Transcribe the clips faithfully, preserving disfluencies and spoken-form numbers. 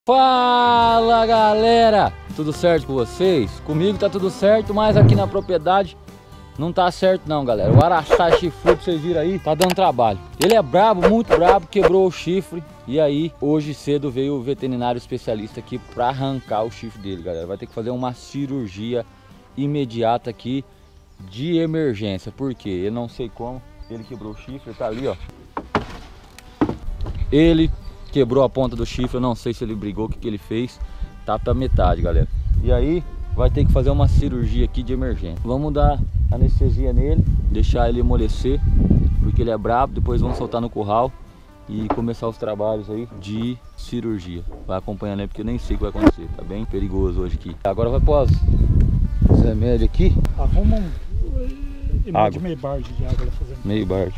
Fala galera, tudo certo com vocês? Comigo tá tudo certo, mas aqui na propriedade não tá certo não, galera. O araçá chifrudo, vocês viram aí, tá dando trabalho. Ele é brabo, muito brabo, quebrou o chifre. E aí, hoje cedo veio o veterinário especialista aqui pra arrancar o chifre dele, galera. Vai ter que fazer uma cirurgia imediata aqui de emergência. Por quê? Eu não sei como, ele quebrou o chifre, tá ali, ó. Ele quebrou a ponta do chifre, eu não sei se ele brigou, o que, que ele fez. Tá pra metade, galera. E aí vai ter que fazer uma cirurgia aqui de emergência. Vamos dar anestesia nele, deixar ele amolecer, porque ele é brabo. Depois vamos soltar no curral e começar os trabalhos aí de cirurgia. Vai acompanhando aí, porque eu nem sei o que vai acontecer. Tá bem perigoso hoje aqui. Agora vai pôr os remédios aqui. Arruma um água. meio barde de água lá fazendo. Meio barde.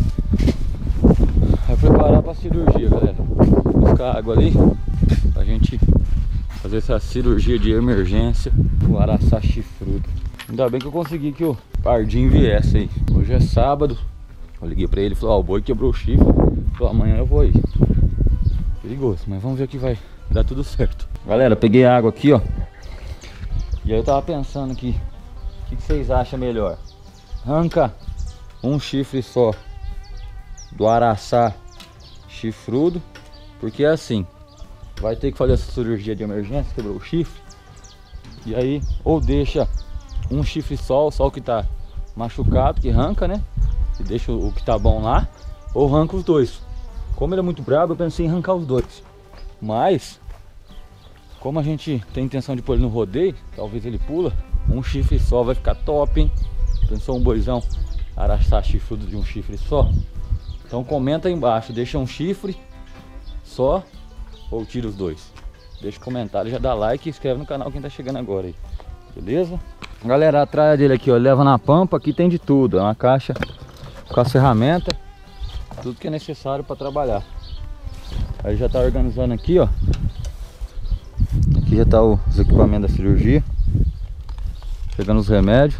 Vai preparar para a cirurgia, galera. Buscar água ali pra gente fazer essa cirurgia de emergência com o araçá chifrudo. Ainda bem que eu consegui que o pardinho viesse aí. Hoje é sábado. Eu liguei pra ele e falei, ó, oh, o boi quebrou o chifre. Falei, amanhã eu vou aí. Perigoso, mas vamos ver que vai dar tudo certo. Galera, peguei água aqui, ó. E aí eu tava pensando aqui, o que, que vocês acham melhor? Arranca um chifre só do araçá chifrudo, porque é assim, vai ter que fazer essa cirurgia de emergência, quebrou o chifre. E aí, ou deixa um chifre só, só o que tá machucado, que arranca, né? E deixa o que tá bom lá, ou arranca os dois. Como ele é muito brabo, eu pensei em arrancar os dois. Mas, como a gente tem intenção de pôr ele no rodeio, talvez ele pula, um chifre só vai ficar top, hein? Pensou um boizão araçá chifrudo de um chifre só? Então comenta aí embaixo, deixa um chifre só ou tira os dois. Deixa um comentário, já dá like e inscreve no canal quem tá chegando agora aí. Beleza? Galera, atrás dele aqui, ó, leva na pampa, aqui tem de tudo. É uma caixa com as ferramentas, tudo que é necessário para trabalhar. Aí já tá organizando aqui, ó. Aqui já tá os equipamentos da cirurgia. Pegando os remédios.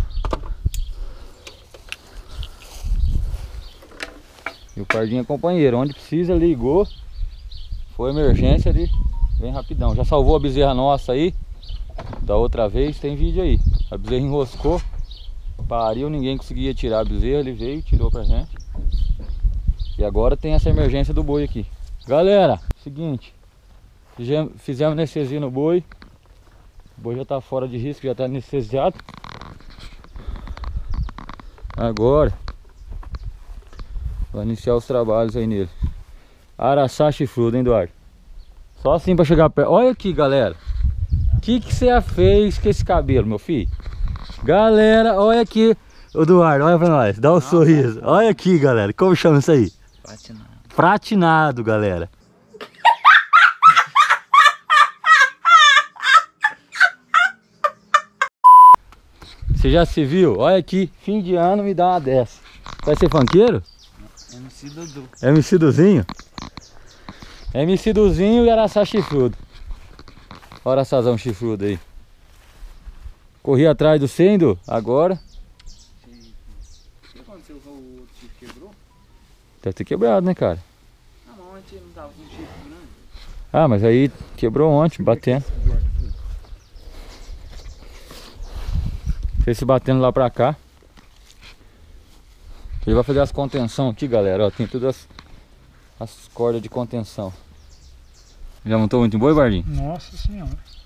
E o pardinho é companheiro, onde precisa ligou, foi emergência ali, vem rapidão. Já salvou a bezerra nossa aí, da outra vez, tem vídeo aí. A bezerra enroscou, pariu, ninguém conseguia tirar a bezerra, ele veio e tirou pra gente. E agora tem essa emergência do boi aqui. Galera, seguinte, fizemos anestesia no boi, o boi já tá fora de risco, já tá anestesiado. Agora vai iniciar os trabalhos aí nele. Araçá chifrudo, hein, Eduardo? Só assim pra chegar perto. Olha aqui, galera. O que que você fez com esse cabelo, meu filho? Galera, olha aqui. Eduardo, olha pra nós. Dá um Nossa, sorriso. Cara. Olha aqui, galera. Como chama isso aí? Pratinado. Pratinado, galera. Você já se viu? Olha aqui. Fim de ano me dá uma dessa. Vai ser funkeiro? M C Dudu. M C Duzinho? M C Duzinho e araçá chifrudo. Olha o araçazão chifrudo aí. Corri atrás do sendo agora. O que aconteceu? O outro chifre quebrou? Deve ter quebrado, né, cara? Não, mas ontem não tava com chifre, não. Ah, mas aí quebrou ontem, batendo. Fez se batendo lá pra cá. Ele vai fazer as contenção aqui, galera, ó, tem todas as, as cordas de contenção. Já montou muito em boi, Bardinho? Nossa senhora.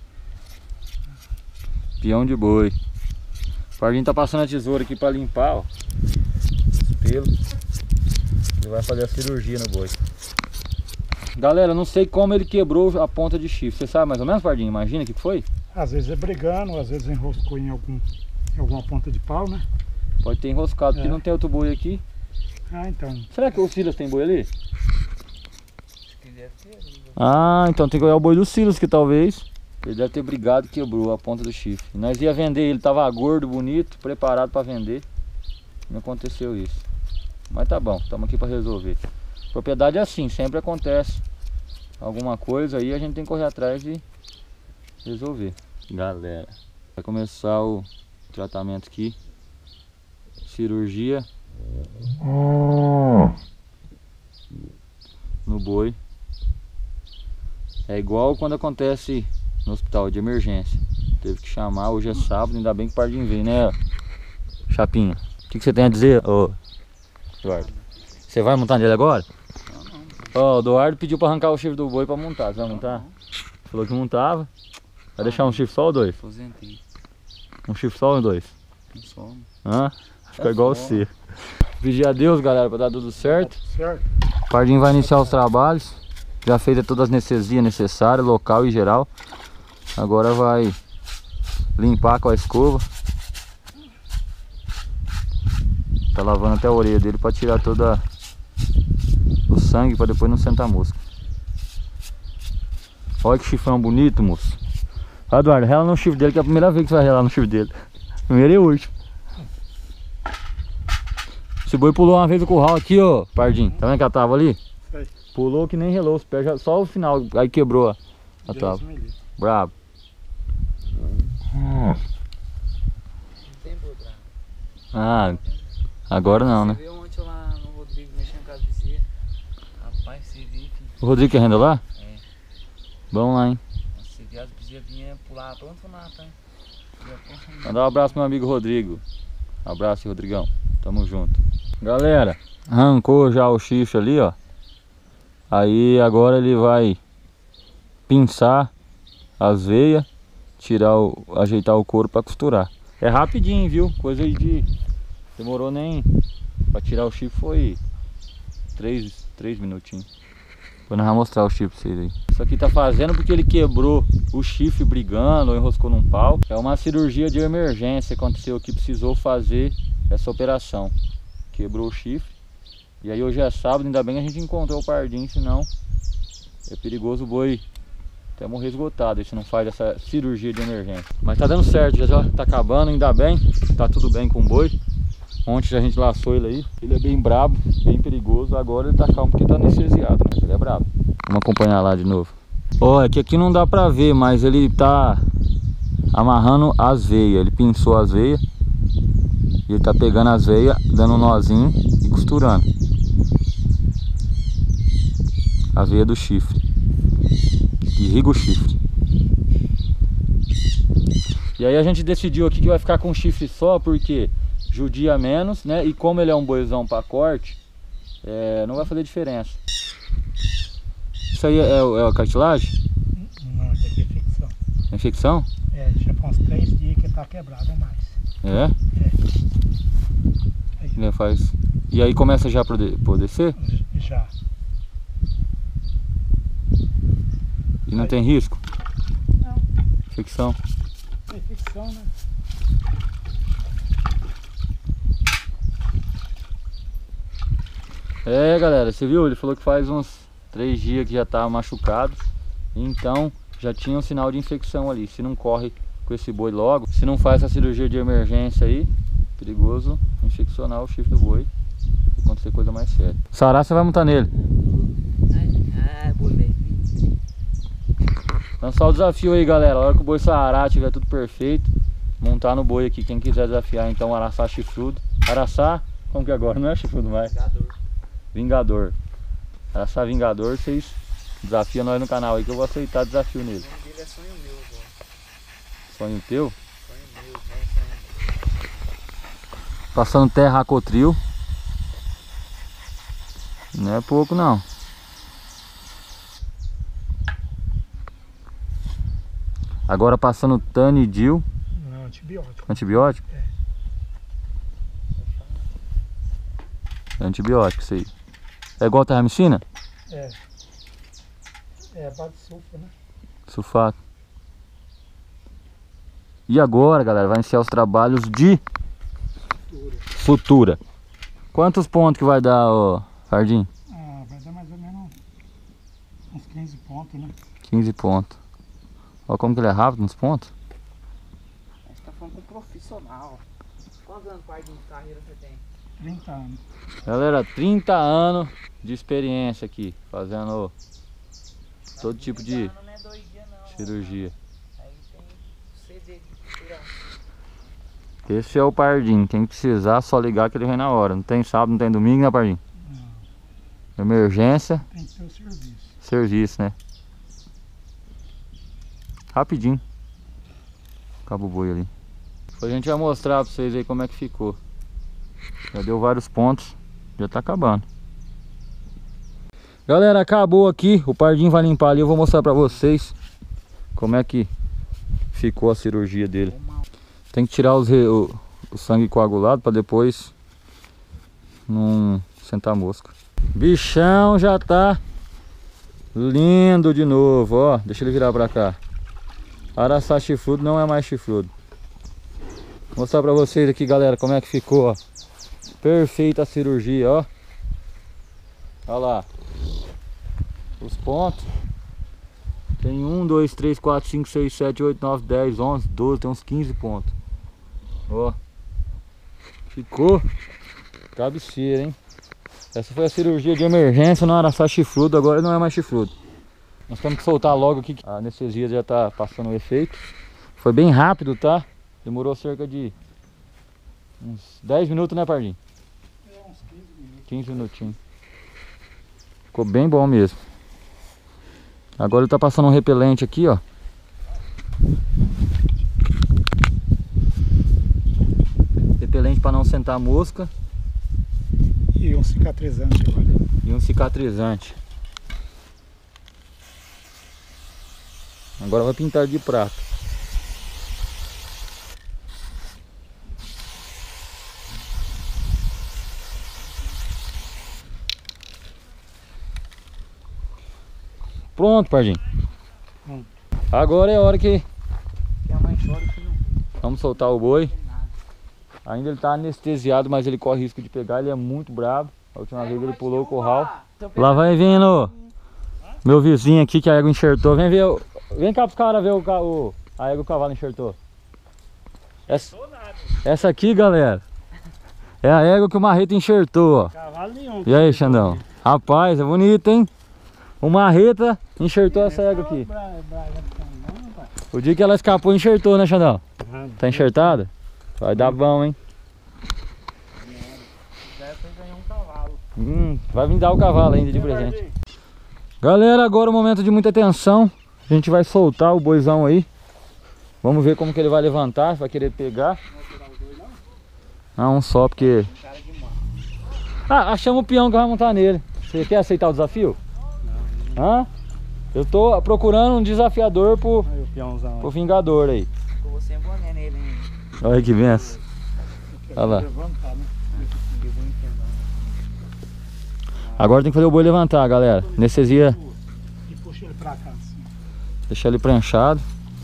Peão de boi. O Bardinho tá passando a tesoura aqui pra limpar, ó, os pelos. Ele vai fazer a cirurgia no boi. Galera, não sei como ele quebrou a ponta de chifre. Você sabe mais ou menos, Bardinho? Imagina o que foi? Às vezes é brigando, às vezes enroscou em, algum, em alguma ponta de pau, né? Pode ter enroscado, porque é. Não tem outro boi aqui. Ah, então. Será que o Silas tem boi ali? Acho que deve ter. Ah, então tem que olhar o boi do Silas, que talvez ele deve ter brigado e quebrou a ponta do chifre. Nós ia vender ele, tava gordo, bonito, preparado para vender. Não aconteceu isso. Mas tá bom, estamos aqui para resolver. Propriedade é assim, sempre acontece alguma coisa aí, a gente tem que correr atrás de resolver. Galera, vai começar o tratamento aqui. Cirurgia no boi. É igual quando acontece no hospital de emergência. Teve que chamar, hoje é sábado, ainda bem que o Pardinho veio, né, Chapinha? O que, que você tem a dizer, ô Eduardo? Você vai montar nele agora? Não, não. Ó, o Eduardo pediu pra arrancar o chifre do boi pra montar. Você vai montar? Não. Falou que montava. Vai deixar um chifre só ou dois? Aposentei. Um chifre só ou dois? Não somo. Hã? Fica igual você. Pedir a Deus, galera, pra dar tudo certo. Certo. O Pardinho vai iniciar os trabalhos. Já fez todas as anestesias necessárias, local e geral. Agora vai limpar com a escova. Tá lavando até a orelha dele pra tirar toda o sangue, pra depois não sentar mosca. Olha que chifrão bonito, moço. Ó, Eduardo, rela no chifre dele, que é a primeira vez que você vai relar no chifre dele. Primeiro e último. Esse boi pulou uma vez o curral aqui, ó, Pardinho. Tá vendo que ela tava ali? Sei. Pulou que nem relou os pés, já- só o final, aí quebrou a, a Deus tábua. me livre. Brabo. Não tem bodra. Ah, agora não, Você né? viu ontem lá no Rodrigo mexendo com as vizinhas? Rapaz, você viu que... O Rodrigo quer renda lá? É. Vamos lá, hein? Você viu as vizinhas vinham pular pronto pro Natan. Mandar um abraço pro meu amigo Rodrigo. Abraço, Rodrigão. Tamo junto. Galera, arrancou já o chifre ali, ó. Aí agora ele vai pinçar as veias, tirar o, ajeitar o couro pra costurar. É rapidinho, viu? Coisa aí de... Demorou nem... Pra tirar o chifre foi três, três minutinhos. Vou nós mostrar o chifre pra vocês aí. Isso aqui tá fazendo porque ele quebrou o chifre brigando ou enroscou num pau. É uma cirurgia de emergência que aconteceu aqui, precisou fazer essa operação. Quebrou o chifre. E aí hoje é sábado, ainda bem que a gente encontrou o Pardinho, senão é perigoso o boi até morrer esgotado, se não faz essa cirurgia de emergência. Mas tá dando certo, já, já tá acabando, ainda bem, tá tudo bem com o boi. Ontem a gente laçou ele aí, ele é bem brabo, bem perigoso, agora ele tá calmo porque tá anestesiado, né? Ele é brabo. Vamos acompanhar lá de novo. Ó, é que aqui não dá pra ver, mas ele tá amarrando as veias, ele pinçou as veias. E ele tá pegando as veias, dando um nozinho e costurando a veia do chifre, irriga o chifre. E aí a gente decidiu aqui que vai ficar com um chifre só, porque judia menos, né? E como ele é um boizão para corte, é, não vai fazer diferença. Isso aí é, é a cartilagem? Não, isso aqui é ficção. É infecção? É, já faz uns três dias que tá quebrado ou mais. É? É. Ele faz... E aí começa já por, de... por descer? Já. E não tem risco? Não, Infecção? é ficção, né? É, galera, você viu? Ele falou que faz uns três dias que já tá machucado. Então já tinha um sinal de infecção ali. Se não corre com esse boi logo, se não faz essa cirurgia de emergência aí, perigoso infeccionar o chifre do boi e acontecer coisa mais séria. Sará, você vai montar nele. Ah, boi velho. Lançar o desafio aí, galera. A hora que o boi sarar, tiver tudo perfeito, montar no boi aqui. Quem quiser desafiar, então, araçá chifrudo. Araçá, como que agora? Não é chifrudo mais? Vingador. Vingador. Araçá Vingador, vocês desafiam nós no canal aí que eu vou aceitar desafio nele. O nome dele é Sonho Meu, agora. Sonho teu? Sonho Meu, né? Sonho. Passando terra Acotril. Não é pouco não. Agora passando Tanidil. Não, antibiótico. Antibiótico? É. É antibiótico isso aí. É igual a terramicina? É. É a base de sulfa, né? Sulfato. E agora, galera, vai iniciar os trabalhos de Futura. sutura. Quantos pontos que vai dar, ó, Pardinho? Ah, vai dar mais ou menos uns quinze pontos, né? quinze pontos. Olha como que ele é rápido nos pontos. A gente tá falando com um profissional. Quantos anos pai de carreira você tem? trinta anos. Galera, trinta anos de experiência aqui, fazendo todo tipo de Não é dois dias não. cirurgia. Aí tem C D de costura. Esse é o Pardinho, quem precisar só ligar que ele vem na hora. Não tem sábado, não tem domingo, né, Pardinho? Não, Emergência, tem que ter o serviço. serviço, né? Rapidinho. Acaba o boi ali. A gente vai mostrar pra vocês aí como é que ficou. Já deu vários pontos. Já tá acabando. Galera, acabou aqui. O Pardinho vai limpar ali. Eu vou mostrar pra vocês como é que ficou a cirurgia dele. Tem que tirar os, o, o sangue coagulado pra depois não sentar mosca. Bichão já tá lindo de novo, ó. Deixa ele virar pra cá. Araçá chifrudo não é mais chifrudo. Vou mostrar pra vocês aqui, galera, como é que ficou, ó. Perfeita a cirurgia, ó. Olha lá. Os pontos. Tem um, dois, três, quatro, cinco, seis, sete, oito, nove, dez, onze, doze, tem uns quinze pontos. Ó. Ficou cabeceira, hein? Essa foi a cirurgia de emergência no araçá chifrudo, agora não é mais chifrudo. Nós temos que soltar logo aqui, a anestesia já tá passando o efeito. Foi bem rápido, tá? Demorou cerca de uns dez minutos, né, Pardinho? É, uns quinze minutos. quinze minutinhos. Ficou bem bom mesmo. Agora ele tá passando um repelente aqui, ó. Repelente para não sentar mosca. E um cicatrizante agora. E um cicatrizante. Agora vai pintar de prata. Pronto, Pardinho. Hum. Agora é a hora que Que a mãe chora que não vamos soltar o boi. tem nada. Ainda ele tá anestesiado, mas ele corre risco de pegar. Ele é muito brabo. A última vez ele pulou o curral. Lá vai vindo meu vizinho aqui que a égua enxertou. Vem ver, o- vem cá pros caras ver o, ca- o, a égua que o cavalo enxertou. Essa, essa aqui, galera, é a égua que o marreta enxertou, ó. Cavalo nenhum. E aí, Xandão? Rapaz, é bonito, hein? O marreta enxertou essa égua aqui. O dia que ela escapou, enxertou, né, Xandão? Tá enxertada? Vai dar bom, hein? Já foi ganhar um cavalo. Hum, vai vir dar o cavalo ainda de presente. Galera, agora é um momento de muita atenção. A gente vai soltar o boizão aí. Vamos ver como que ele vai levantar, vai querer pegar. Ah, um só, porque... Cara de mão. Ah, achamos o peão que vai montar nele. Você quer aceitar o desafio? Não. Hã? Eu tô procurando um desafiador pro, Aí o peãozão. pro vingador aí. Ficou você em boné nele, hein? Olha que benção. Olha lá. Levantar, né? Que bonito, Agora tem que fazer o boi levantar, galera. Anestesia, E puxa ele pra cá assim. deixar ele pranchado.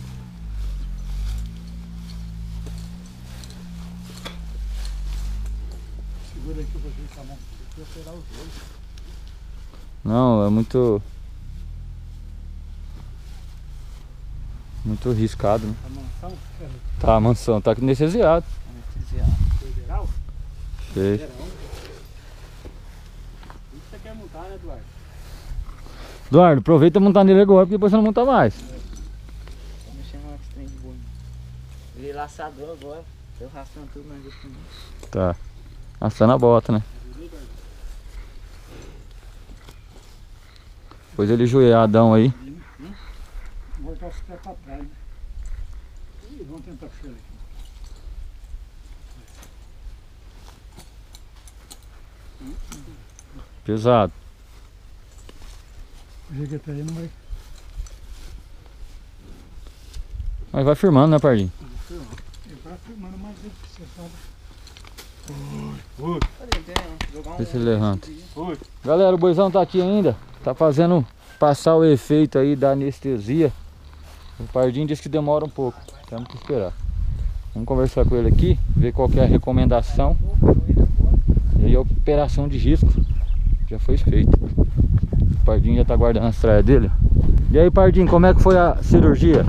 Segura aí que eu vou ajeitar a mão. Eu vou operar os dois. Não, é muito... Muito arriscado, né? A mansão Tá, a mansão, tá anestesiado. Anestesiado. federal. Sei. Isso você quer montar, né, Eduardo? Eduardo, aproveita e montar nele agora, porque depois você não monta mais. Tô mexendo no trem de boi. Ele laçador agora. Eu rastando tudo na vida também. Tá. Assando a bota, né? Depois ele joelhadão aí. Vou voltar os pés pra trás, né? Ih, vamos tentar puxar ele aqui. Pesado. O jeito aí não vai. Mas vai firmando, né, Pardinho? Ele vai filmando mais vezes que você sabe. Ui, Cadê? Tem, jogar um... Vê se ele levanta. ui. Galera, o boizão tá aqui ainda. Tá fazendo passar o efeito aí da anestesia. O Pardinho disse que demora um pouco. Temos que esperar. Vamos conversar com ele aqui, ver qual que é a recomendação. E aí a operação de risco já foi feita. O Pardinho já tá guardando as traias dele. E aí, Pardinho, como é que foi a cirurgia?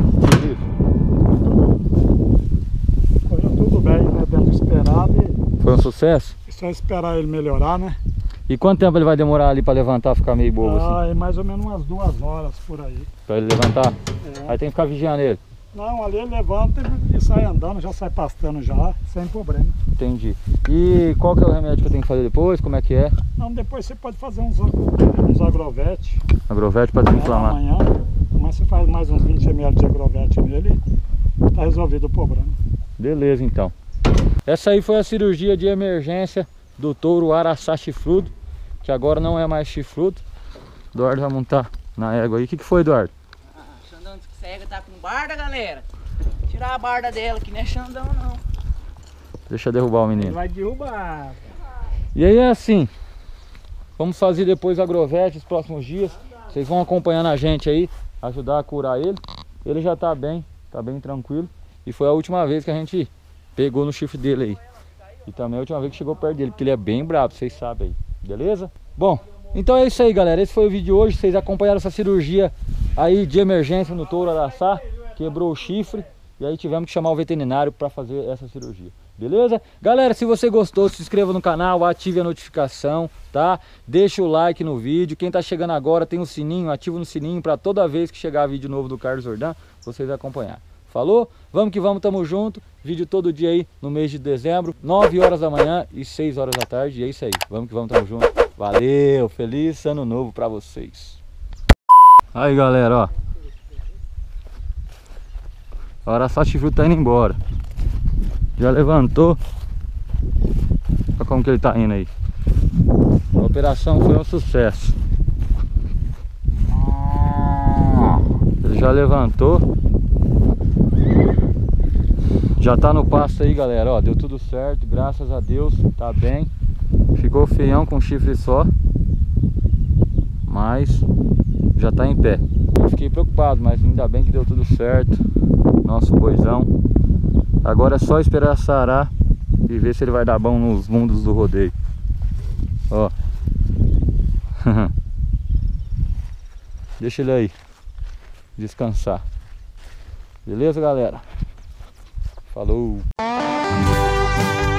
Correu tudo bem, né? Dentro do esperado e Foi um sucesso? é só esperar ele melhorar, né? E quanto tempo ele vai demorar ali pra levantar, ficar meio bobo assim? Ah, é mais ou menos umas duas horas por aí. Pra ele levantar? É. Aí tem que ficar vigiando ele. Não, ali ele levanta e sai andando, já sai pastando já, sem problema. Entendi. E qual que é o remédio que eu tenho que fazer depois? Como é que é? Não, depois você pode fazer uns, uns agrovete. Agrovete pra desinflamar. Amanhã, amanhã você faz mais uns vinte mililitros de agrovete Tá resolvido o problema. Beleza, então. Essa aí foi a cirurgia de emergência do touro araçá chifrudo, que agora não é mais chifrudo. Eduardo vai montar na égua aí. O que, que foi, Eduardo? Ah, Xandão disse que essa égua tá com barda, galera. Tirar a barda dela, que não é Xandão não. Deixa eu derrubar o Ele menino. vai derrubar. E aí é assim. Vamos fazer depois agrovete os próximos dias. Vocês vão acompanhando a gente aí, ajudar a curar ele. Ele já tá bem, tá bem tranquilo. E foi a última vez que a gente pegou no chifre dele aí. E também a última vez que chegou perto dele, porque ele é bem brabo, vocês sabem aí. Beleza? Bom, então é isso aí, galera. Esse foi o vídeo de hoje. Vocês acompanharam essa cirurgia aí de emergência no touro araçá. Quebrou o chifre. E aí tivemos que chamar o veterinário para fazer essa cirurgia. Beleza? Galera, se você gostou, se inscreva no canal, ative a notificação, tá? Deixa o like no vídeo. Quem tá chegando agora tem o sininho, ativa no sininho para toda vez que chegar vídeo novo do Carlos Jordan, vocês acompanhar. Falou? Vamos que vamos, tamo junto. Vídeo todo dia aí no mês de dezembro, nove horas da manhã e seis horas da tarde. E é isso aí. Vamos que vamos, tamo junto. Valeu, feliz ano novo pra vocês. Aí, galera, ó. O araçá chifrudo tá indo embora. Já levantou. Olha como que ele tá indo aí. A operação foi um sucesso. Ele já levantou. Já tá no pasto aí, galera, ó, deu tudo certo, graças a Deus, tá bem. Ficou feião com chifre só, mas já tá em pé. Eu fiquei preocupado, mas ainda bem que deu tudo certo. Nosso boizão. Agora é só esperar sarar e ver se ele vai dar bom nos mundos do rodeio. Ó. Deixa ele aí descansar. Beleza, galera? Falou!